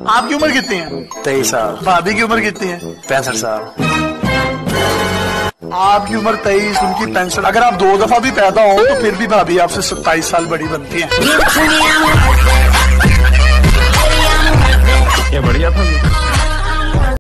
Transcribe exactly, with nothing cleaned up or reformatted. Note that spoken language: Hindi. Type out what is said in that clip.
आपकी उम्र कितनी है? तेईस साल। भाभी की उम्र कितनी है? पैंसठ साल। आपकी उम्र तेईस, उनकी पैंसठ। अगर आप दो दफा भी पैदा हो तो फिर भी भाभी आपसे सत्ताईस साल बड़ी बनती है।